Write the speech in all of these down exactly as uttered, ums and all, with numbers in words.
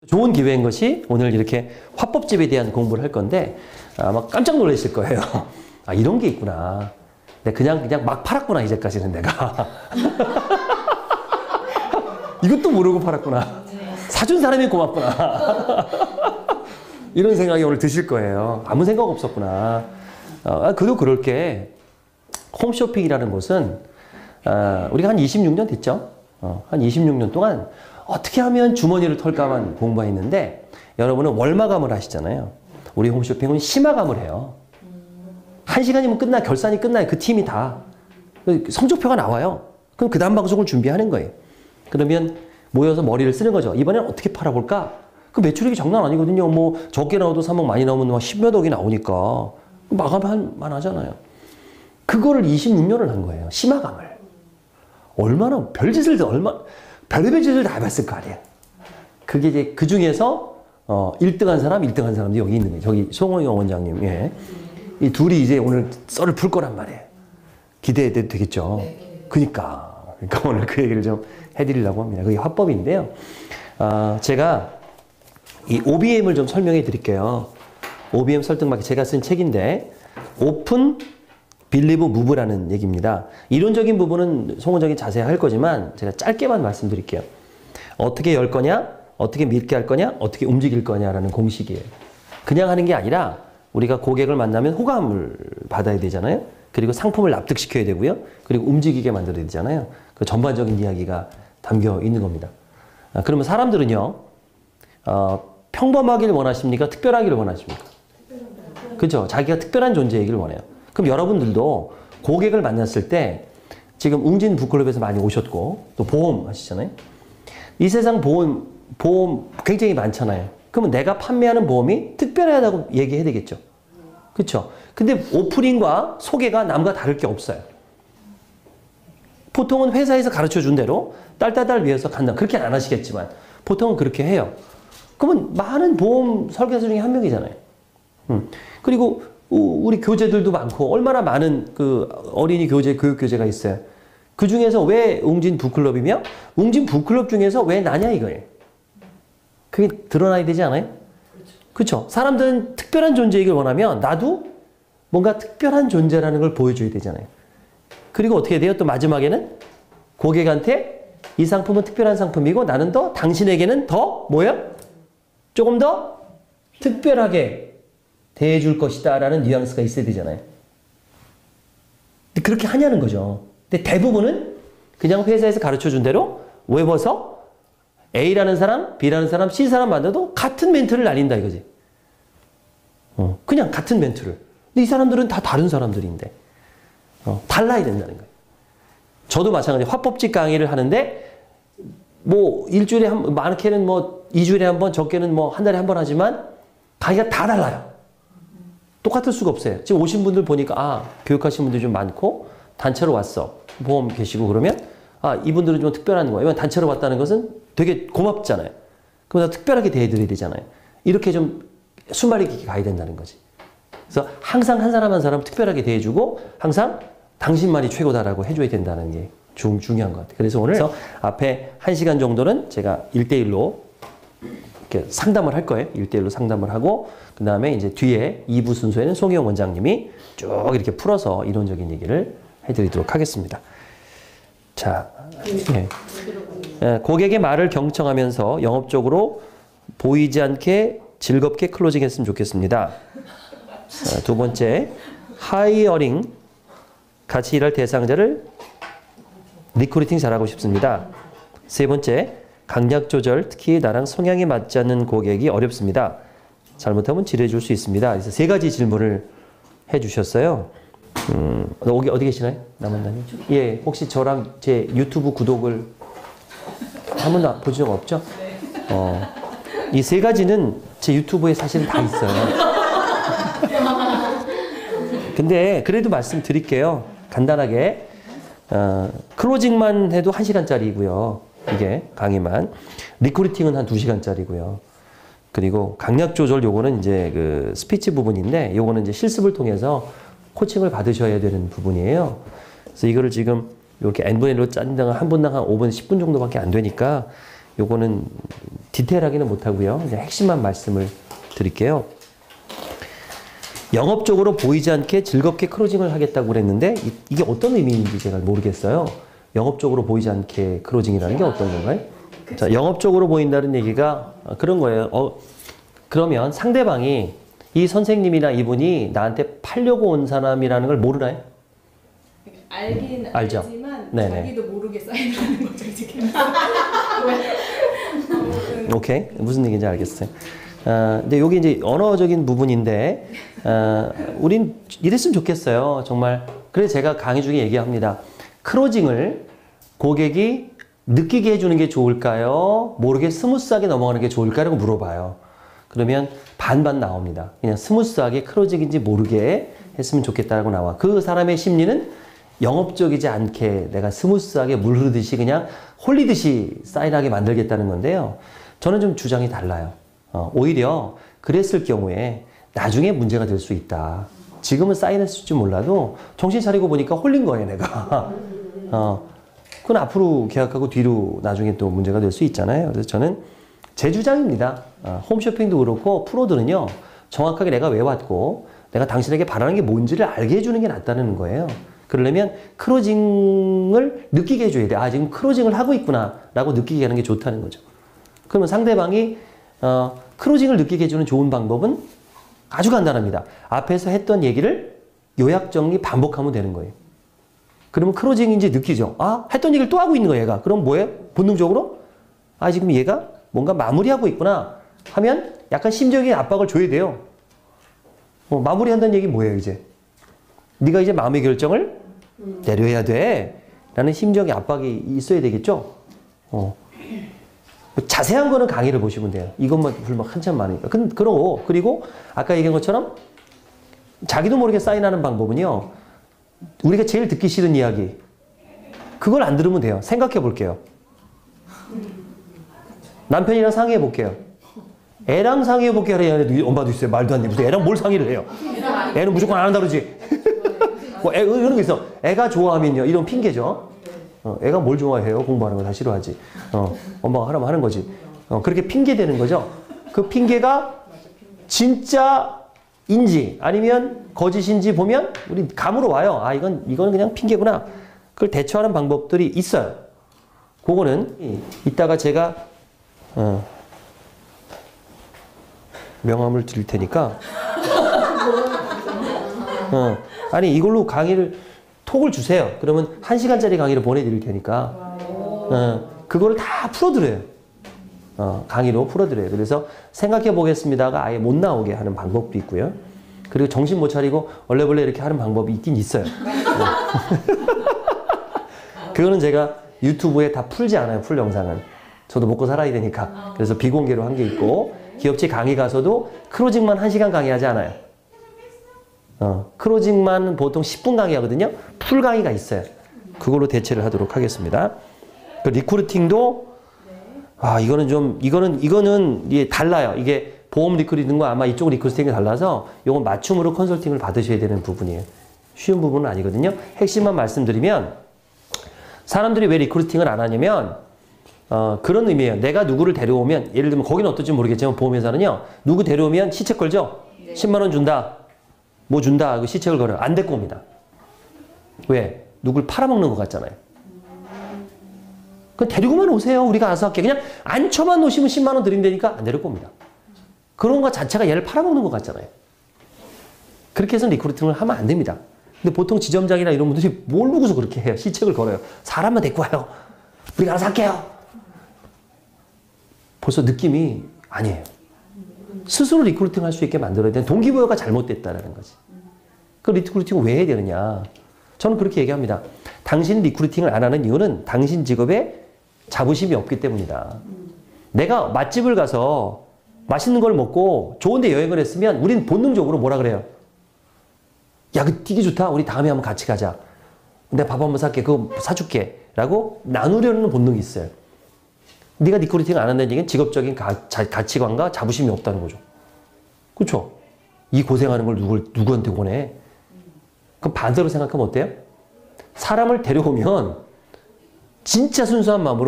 좋은 기회인 것이 오늘 이렇게 화법집에 대한 공부를 할 건데 아마 깜짝 놀라실 거예요. 아, 이런 게 있구나. 내가 그냥 그냥 막 팔았구나, 이제까지는 내가. 이것도 모르고 팔았구나. 사준 사람이 고맙구나. 이런 생각이 오늘 드실 거예요. 아무 생각 없었구나. 어, 그도 그럴 게 홈쇼핑이라는 곳은 어, 우리가 한 이십육 년 됐죠. 어, 한 이십육 년 동안 어떻게 하면 주머니를 털까만 공부했는데 여러분은 월마감을 하시잖아요. 우리 홈쇼핑은 심화감을 해요. 한 시간이면 끝나, 결산이 끝나요. 그 팀이 다. 성적표가 나와요. 그럼 그 다음 방송을 준비하는 거예요. 그러면 모여서 머리를 쓰는 거죠. 이번엔 어떻게 팔아볼까? 그 매출액이 장난 아니거든요. 뭐 적게 나와도 삼억, 많이 나오면 막 십몇 억이 나오니까 마감할 만하잖아요. 그거를 이십육 년을 한 거예요. 심화감을. 얼마나 별짓을 얼마 별의별 짓을 다 해봤을 거 아니에요. 그게 이제 그 중에서 어, 일 등 한 사람, 일 등 한 사람도 여기 있는 거예요. 저기 송호영 원장님. 예. 이 둘이 이제 오늘 썰을 풀 거란 말이에요. 기대해도 되겠죠. 그니까. 그러니까 오늘 그 얘기를 좀 해드리려고 합니다. 그게 화법인데요. 어, 제가 이 오비엠을 좀 설명해 드릴게요. 오비엠 설득마켓 제가 쓴 책인데 오픈 빌리브 무브라는 얘기입니다. 이론적인 부분은 송원장이 자세히 할 거지만 제가 짧게만 말씀드릴게요. 어떻게 열 거냐, 어떻게 믿게 할 거냐, 어떻게 움직일 거냐라는 공식이에요. 그냥 하는 게 아니라 우리가 고객을 만나면 호감을 받아야 되잖아요. 그리고 상품을 납득시켜야 되고요. 그리고 움직이게 만들어야 되잖아요. 그 전반적인 이야기가 담겨 있는 겁니다. 아, 그러면 사람들은요, 어, 평범하길 원하십니까? 특별하기를 원하십니까? 그죠? 자기가 특별한 존재이길 원해요. 그럼 여러분들도 고객을 만났을 때 지금 웅진 북클럽에서 많이 오셨고 또 보험 하시잖아요. 이 세상 보험, 보험 굉장히 많잖아요. 그러면 내가 판매하는 보험이 특별하다고 얘기해야 되겠죠. 그렇죠? 근데 오프닝과 소개가 남과 다를 게 없어요. 보통은 회사에서 가르쳐 준 대로 딸딸딸 위해서 간다. 그렇게 안 하시겠지만 보통은 그렇게 해요. 그러면 많은 보험 설계사 중에 한 명이잖아요. 음. 그리고 우리 교재들도 많고 얼마나 많은 그 어린이 교재, 교육 교재가 있어요. 그 중에서 왜 웅진 북클럽이며 웅진 북클럽 중에서 왜 나냐 이거예요. 그게 드러나야 되지 않아요? 그렇죠. 사람들은 특별한 존재이길 원하면 나도 뭔가 특별한 존재라는 걸 보여줘야 되잖아요. 그리고 어떻게 돼요? 또 마지막에는 고객한테 이 상품은 특별한 상품이고 나는 더 당신에게는 더 뭐야? 조금 더 특별하게 대해줄 것이다 라는 뉘앙스가 있어야 되잖아요. 근데 그렇게 하냐는 거죠. 근데 대부분은 그냥 회사에서 가르쳐준 대로 외워서 A라는 사람, B라는 사람, C 사람 만나도 같은 멘트를 날린다 이거지. 어, 그냥 같은 멘트를. 근데 이 사람들은 다 다른 사람들인데 어, 달라야 된다는 거예요. 저도 마찬가지 화법집 강의를 하는데 뭐 일주일에 한 많게는 뭐 이 주일에 한 번, 적게는 뭐 한 달에 한 번 하지만 강의가 다 달라요. 똑같을 수가 없어요. 지금 오신 분들 보니까 아 교육하신 분들이 좀 많고 단체로 왔어. 보험 계시고 그러면 아 이분들은 좀 특별한 거예요. 단체로 왔다는 것은 되게 고맙잖아요. 그럼 나 특별하게 대해드려야 되잖아요. 이렇게 좀 순발력 있게 가야 된다는 거지. 그래서 항상 한 사람 한 사람 특별하게 대해주고 항상 당신만이 최고다라고 해줘야 된다는 게 중, 중요한 것 같아요. 그래서 오늘 앞에 한 시간 정도는 제가 일 대일로 이렇게 상담을 할 거예요. 일 대일로 상담을 하고 그 다음에 이제 뒤에 이 부 순서에는 송혜영 원장님이 쭉 이렇게 풀어서 이론적인 얘기를 해드리도록 하겠습니다. 자, 네. 네, 고객의 말을 경청하면서 영업적으로 보이지 않게 즐겁게 클로징 했으면 좋겠습니다. 자, 두 번째, 하이어링, 같이 일할 대상자를 리크루팅 잘하고 싶습니다. 세 번째, 강약 조절, 특히 나랑 성향이 맞지 않는 고객이 어렵습니다. 잘못하면 지뢰 줄 수 있습니다. 그래서 세 가지 질문을 해주셨어요. 음, 어디, 어디 계시나요? 남원단님? 예, 혹시 저랑 제 유튜브 구독을 한 번도 보신 적 없죠? 어, 이 세 가지는 제 유튜브에 사실 다 있어요. 근데 그래도 말씀드릴게요. 간단하게. 어, 클로징만 해도 한 시간짜리고요. 이게 강의만. 리크루팅은 한 두 시간짜리고요. 그리고 강약 조절 요거는 이제 그 스피치 부분인데 요거는 이제 실습을 통해서 코칭을 받으셔야 되는 부분이에요. 그래서 이거를 지금 이렇게 엔분의 일로 짠다가 한 분당 한 오 분, 십 분 정도밖에 안 되니까 요거는 디테일하게는 못하고요. 그냥 핵심만 말씀을 드릴게요. 영업적으로 보이지 않게 즐겁게 크로징을 하겠다고 그랬는데 이, 이게 어떤 의미인지 제가 모르겠어요. 영업적으로 보이지 않게 크로징이라는 게 어떤 건가요? 자, 영업적으로 보인다는 얘기가 그런 거예요. 어, 그러면 상대방이 이 선생님이나 이분이 나한테 팔려고 온 사람이라는 걸 모르나요? 알긴 알죠? 알지만 네네. 자기도 모르게 사인하는 거죠 지금. 오케이, 무슨 얘기인지 알겠어요. 어, 근데 여기 이제 언어적인 부분인데, 어, 우린 이랬으면 좋겠어요. 정말. 그래서 제가 강의 중에 얘기합니다. 크로징을 고객이 느끼게 해주는 게 좋을까요? 모르게 스무스하게 넘어가는 게 좋을까라고 물어봐요. 그러면 반반 나옵니다. 그냥 스무스하게 크로징인지 모르게 했으면 좋겠다라고 나와. 그 사람의 심리는 영업적이지 않게 내가 스무스하게 물 흐르듯이 그냥 홀리듯이 사인하게 만들겠다는 건데요. 저는 좀 주장이 달라요. 어, 오히려 그랬을 경우에 나중에 문제가 될 수 있다. 지금은 사인했을지 몰라도 정신 차리고 보니까 홀린 거예요, 내가. 어, 그건 앞으로 계약하고 뒤로 나중에 또 문제가 될 수 있잖아요. 그래서 저는 제 주장입니다. 어, 홈쇼핑도 그렇고 프로들은요. 정확하게 내가 왜 왔고 내가 당신에게 바라는 게 뭔지를 알게 해주는 게 낫다는 거예요. 그러려면 크로징을 느끼게 해줘야 돼. 아, 지금 크로징을 하고 있구나 라고 느끼게 하는 게 좋다는 거죠. 그러면 상대방이 어, 크로징을 느끼게 해주는 좋은 방법은 아주 간단합니다. 앞에서 했던 얘기를 요약 정리 반복하면 되는 거예요. 그러면 크로징인지 느끼죠. 아, 했던 얘기를 또 하고 있는 거예요, 얘가. 그럼 뭐예요? 본능적으로? 아, 지금 얘가 뭔가 마무리하고 있구나 하면 약간 심적인 압박을 줘야 돼요. 어, 마무리한다는 얘기 뭐예요, 이제? 네가 이제 마음의 결정을 내려야 돼 라는 심적인 압박이 있어야 되겠죠. 어. 자세한 거는 강의를 보시면 돼요. 이것만 불만 한참 많으니까. 그, 그러고 그리고 아까 얘기한 것처럼 자기도 모르게 사인하는 방법은요. 우리가 제일 듣기 싫은 이야기 그걸 안 들으면 돼요. 생각해 볼게요. 남편이랑 상의해 볼게요. 애랑 상의해 볼게요. 엄마도 있어요. 말도 안 돼. 무슨 애랑 뭘 상의를 해요. 애는 무조건 안 한다 그러지. 뭐 애, 이런 거 있어. 애가 좋아하면요. 이런 핑계죠. 어, 애가 뭘 좋아해요? 공부하는 거 다 싫어하지. 어, 엄마가 하라면 하는 거지. 어, 그렇게 핑계 대는 거죠. 그 핑계가 진짜인지 아니면 거짓인지 보면 우리 감으로 와요. 아, 이건, 이건 그냥 핑계구나. 그걸 대처하는 방법들이 있어요. 그거는 이따가 제가 어, 명함을 드릴 테니까 어, 아니 이걸로 강의를 톡을 주세요. 그러면 한 시간짜리 강의를 보내드릴 테니까 어, 그거를 다 풀어드려요. 어, 강의로 풀어드려요. 그래서 생각해 보겠습니다가 아예 못 나오게 하는 방법도 있고요. 그리고 정신 못 차리고 얼레벌레 이렇게 하는 방법이 있긴 있어요. 어. 그거는 제가 유튜브에 다 풀지 않아요. 풀 영상은. 저도 먹고 살아야 되니까. 그래서 비공개로 한 게 있고 기업체 강의 가서도 크로징만 한 시간 강의하지 않아요. 어, 크로징만 보통 십 분 강의하거든요. 풀 강의가 있어요. 그걸로 대체를 하도록 하겠습니다. 그 리크루팅도 아 이거는 좀 이거는 이거는 이게 달라요. 이게 보험 리크루팅과 아마 이쪽 리크루팅이 달라서 이건 맞춤으로 컨설팅을 받으셔야 되는 부분이에요. 쉬운 부분은 아니거든요. 핵심만 말씀드리면 사람들이 왜 리크루팅을 안 하냐면 어, 그런 의미예요. 내가 누구를 데려오면 예를 들면 거기는 어떨지 모르겠지만 보험회사는요. 누구 데려오면 시책 걸죠? 네. 십만 원 준다. 뭐 준다. 그 시책을 걸어요. 안 데리고 옵니다. 왜? 누굴 팔아먹는 것 같잖아요. 그 데리고만 오세요. 우리가 알아서 할게. 그냥 앉혀만 놓으시면 십만 원 드린다니까 안 데리고 옵니다. 그런 것 자체가 얘를 팔아먹는 것 같잖아요. 그렇게 해서 리크루팅을 하면 안 됩니다. 근데 보통 지점장이나 이런 분들이 뭘 보고서 그렇게 해요. 시책을 걸어요. 사람만 데리고 와요. 우리가 알아서 할게요. 벌써 느낌이 아니에요. 스스로 리크루팅 할 수 있게 만들어야 되는 동기부여가 잘못됐다는 거지. 그 리크루팅을 왜 해야 되느냐. 저는 그렇게 얘기합니다. 당신 리크루팅을 안 하는 이유는 당신 직업에 자부심이 없기 때문이다. 내가 맛집을 가서 맛있는 걸 먹고 좋은데 여행을 했으면 우린 본능적으로 뭐라 그래요? 야, 그 되게 좋다. 우리 다음에 한번 같이 가자. 내가 밥 한번 살게. 그거 사줄게. 라고 나누려는 본능이 있어요. 네가 리크루팅을 안 한다는 얘기는 직업적인 가, 자, 가치관과 자부심이 없다는 거죠. 그렇죠? 이 고생하는 걸 누굴, 누구한테 보내? 그럼 반대로 생각하면 어때요? 사람을 데려오면 진짜 순수한 마음으로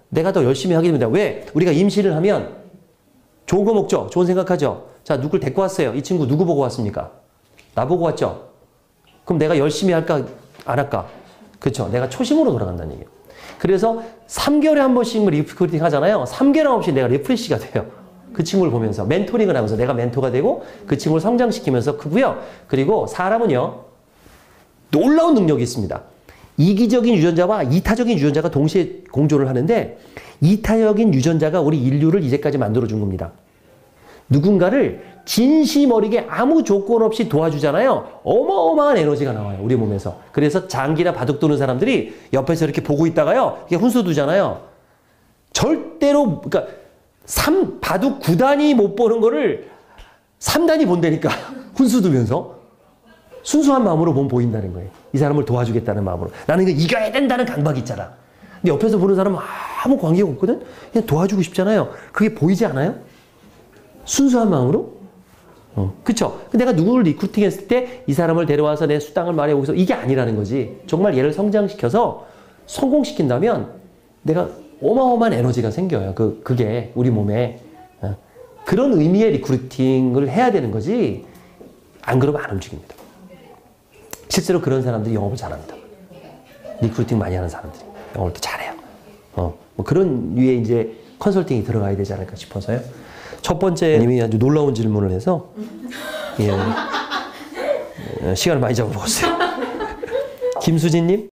내가 더 열심히 하게 됩니다. 왜? 우리가 임신을 하면 좋은 거 먹죠? 좋은 생각하죠? 자, 누굴 데리고 왔어요? 이 친구 누구 보고 왔습니까? 나 보고 왔죠? 그럼 내가 열심히 할까? 안 할까? 그렇죠. 내가 초심으로 돌아간다는 얘기예요. 그래서 삼 개월에 한 번씩 리크루팅 하잖아요. 삼 개월 없이 내가 리프레시가 돼요. 그 친구를 보면서 멘토링을 하면서 내가 멘토가 되고 그 친구를 성장시키면서 크고요. 그리고 사람은요. 놀라운 능력이 있습니다. 이기적인 유전자와 이타적인 유전자가 동시에 공존을 하는데 이타적인 유전자가 우리 인류를 이제까지 만들어준 겁니다. 누군가를 진심 어리게 아무 조건 없이 도와주잖아요. 어마어마한 에너지가 나와요. 우리 몸에서. 그래서 장기나 바둑 두는 사람들이 옆에서 이렇게 보고 있다가요. 이게 훈수 두잖아요. 절대로 그러니까 삼 바둑 구 단이 못 보는 거를 삼 단이 본다니까. 훈수 두면서. 순수한 마음으로 몸 보인다는 거예요. 이 사람을 도와주겠다는 마음으로. 나는 이거 이겨야 된다는 강박이 있잖아. 근데 옆에서 보는 사람은 아무 관계가 없거든? 그냥 도와주고 싶잖아요. 그게 보이지 않아요? 순수한 마음으로? 어, 그쵸? 내가 누구를 리크루팅 했을 때 이 사람을 데려와서 내 수당을 말해보고서 이게 아니라는 거지. 정말 얘를 성장시켜서 성공시킨다면 내가 어마어마한 에너지가 생겨요. 그, 그게 우리 몸에. 어. 그런 의미의 리크루팅을 해야 되는 거지. 안 그러면 안 움직입니다. 실제로 그런 사람들이 영업을 잘합니다. 리크루팅 많이 하는 사람들이 영업을 또 잘해요. 어, 뭐 그런 류에 이제 컨설팅이 들어가야 되지 않을까 싶어서요. 첫 번째 님이 아주 놀라운 질문을 해서 예, 시간을 많이 잡아먹었어요. 김수진님.